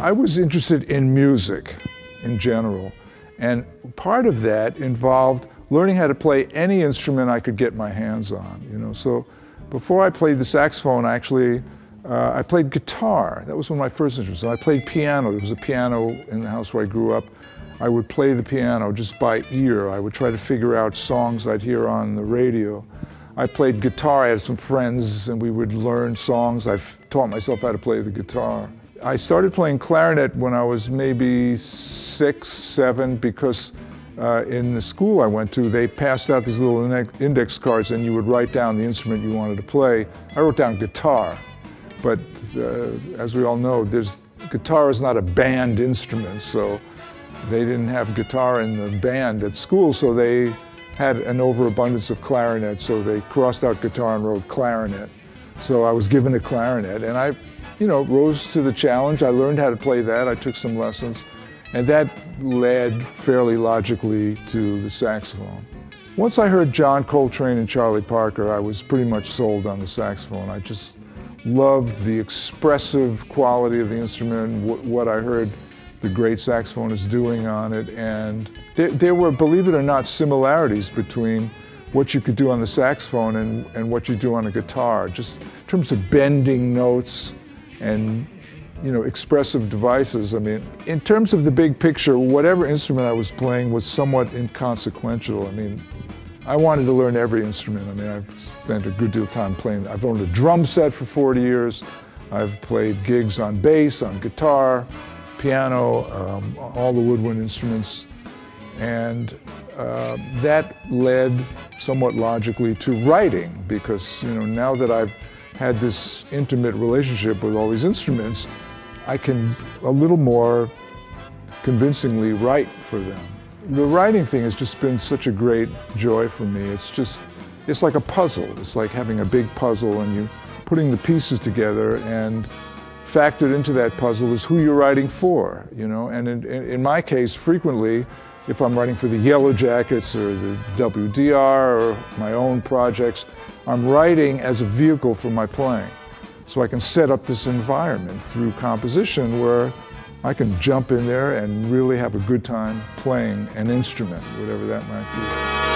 I was interested in music in general, and part of that involved learning how to play any instrument I could get my hands on, you know. So before I played the saxophone, actually, I played guitar. That was one of my first instruments. I played piano. There was a piano in the house where I grew up. I would play the piano just by ear. I would try to figure out songs I'd hear on the radio. I played guitar. I had some friends and we would learn songs. I've taught myself how to play the guitar. I started playing clarinet when I was maybe 6, 7, because in the school I went to, they passed out these little index cards and you would write down the instrument you wanted to play. I wrote down guitar, but as we all know, guitar is not a band instrument, so they didn't have guitar in the band at school, so they had an overabundance of clarinet, so they crossed out guitar and wrote clarinet. So I was given a clarinet, and I, rose to the challenge. I learned how to play that. I took some lessons, and that led fairly logically to the saxophone. Once I heard John Coltrane and Charlie Parker, I was pretty much sold on the saxophone. I just loved the expressive quality of the instrument, what I heard the great saxophonists doing on it, and there were, believe it or not, similarities between what you could do on the saxophone and what you do on a guitar, just in terms of bending notes and expressive devices. I mean, in terms of the big picture, whatever instrument I was playing was somewhat inconsequential. I mean, I wanted to learn every instrument. I mean, I've spent a good deal of time playing. I've owned a drum set for 40 years. I've played gigs on bass, on guitar, piano, all the woodwind instruments, and that led somewhat logically to writing, because now that I've had this intimate relationship with all these instruments, I can a little more convincingly write for them. The writing thing has just been such a great joy for me. It's like a puzzle. It's like having a big puzzle and you putting the pieces together, and factored into that puzzle is who you're writing for, and in my case, frequently, if I'm writing for the Yellow Jackets or the WDR or my own projects, I'm writing as a vehicle for my playing. So I can set up this environment through composition where I can jump in there and really have a good time playing an instrument, whatever that might be.